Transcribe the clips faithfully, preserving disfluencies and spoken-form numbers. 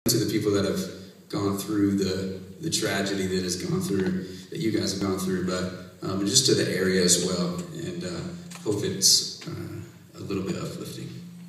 To the people that have gone through the the tragedy that has gone through, that you guys have gone through, but um, just to the area as well, and uh, hope it's uh, a little bit uplifting.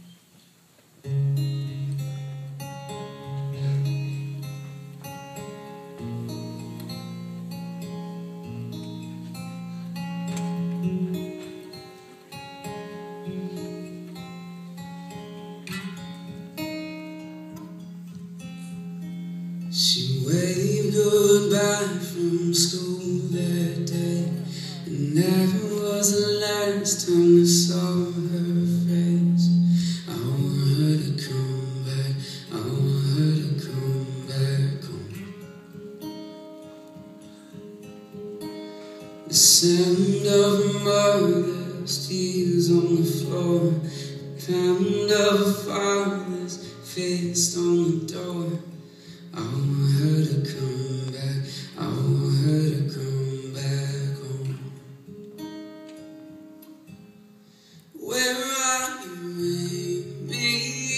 She waved goodbye from school that day, and that was the last time I saw her face. I want her to come back, I want her to come back home. The sound of her mother's tears on the floor, the pound of her father's fist on the door. I want her to come back, I want her to come back home. Where are you, Amy?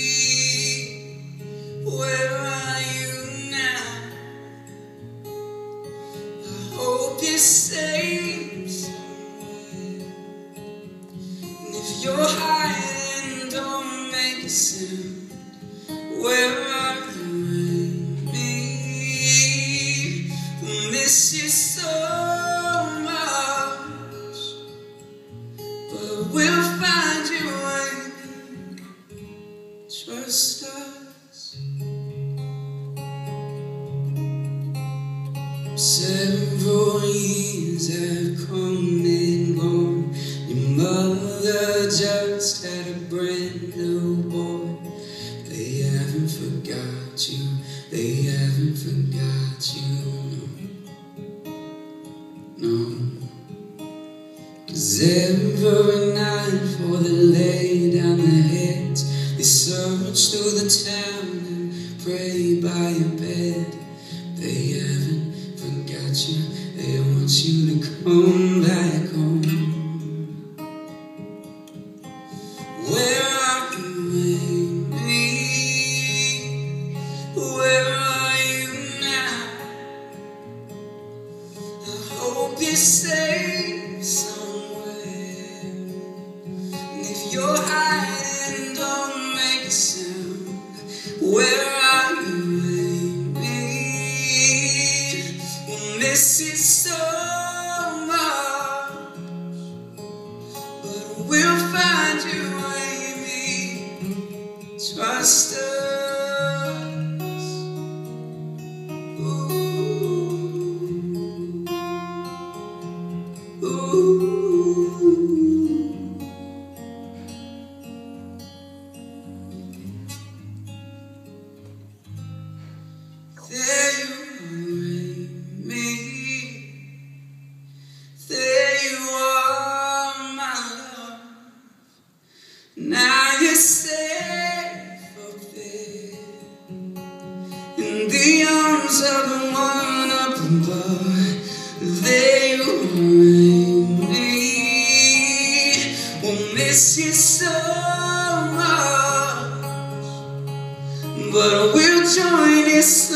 Where are you now? I hope you're safe somewhere. And if you're hiding, don't make a sound. Where are you? Miss you so much, but we'll find you waiting. Trust us. Several years have come and gone. Your mother just had a brand new boy. They haven't forgot you, they haven't forgot you. No, 'cause every night for they lay down their heads, they search through the town and pray by your bed. They haven't forgot you, they want you to come back home. Where are you, Amy? Where are you now? I hope you're safe somewhere. And if you're hiding, don't make a sound. Where are you, Amy? We'll miss you so much, but we'll find you, Amy. Trust us. There you are, Amy. There you are, my love. Now you're safe up there in the arms of the one up above. There you are, Amy. We'll miss you so much, but we'll join you soon.